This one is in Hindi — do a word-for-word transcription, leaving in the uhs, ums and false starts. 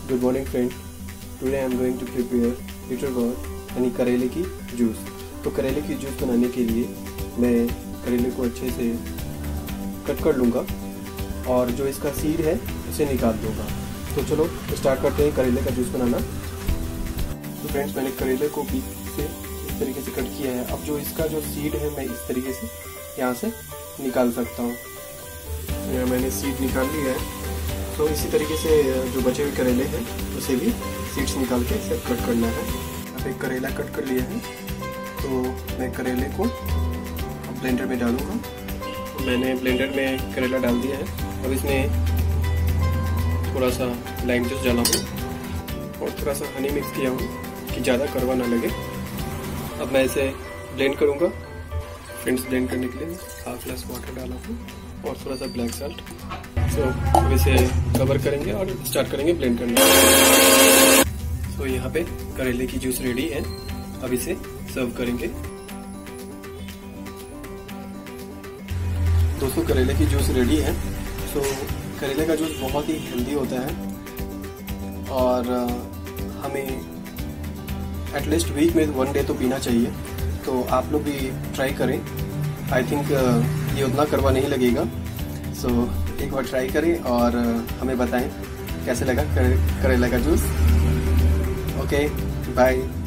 Good morning friend. Today I am going to prepare bitter gourd यानी करेले की जूस। तो करेले की जूस बनाने के लिए मैं करेले को अच्छे से कट कर लूँगा और जो इसका सीड है उसे निकाल दूँगा। तो चलो स्टार्ट करते हैं करेले का जूस बनाना। तो फ्रेंड्स, मैंने करेले को बीच से इस तरीके से कट किया है। अब जो इसका जो सीड है मैं इस तरीके से यहाँ से निकाल सकता हूँ। यहाँ मैंने सीड निकाल लिया है। तो इसी तरीके से जो बचे हुए करेले हैं उसे भी सीड्स निकाल के इसे कट करना है। अब एक करेला कट कर लिया है तो मैं करेले को ब्लेंडर में डालूंगा। मैंने ब्लेंडर में करेला डाल दिया है। अब इसमें थोड़ा सा लाइम जूस डाला हूँ और थोड़ा सा हनी मिक्स किया हूँ कि ज़्यादा कड़वा ना लगे। अब मैं इसे ब्लेंड करूँगा। फ्रेंड्स, ब्लेंड करने के लिए हाफ ग्लास वाटर डाला हूँ और थोड़ा सा ब्लैक साल्ट। सो अब इसे कवर करेंगे और स्टार्ट करेंगे ब्लेंड करना। तो यहाँ पे करेले की जूस रेडी है। अब इसे सर्व करेंगे। दोस्तों, करेले की जूस रेडी है। सो करेले का जूस बहुत ही हेल्दी होता है और हमें एटलीस्ट वीक में वन डे तो पीना चाहिए। तो आप लोग भी ट्राई करें। आई थिंक ये उतना कड़वा नहीं लगेगा। सो so, एक बार ट्राई करें और हमें बताएं कैसे लगा करेला का जूस। Okay, bye.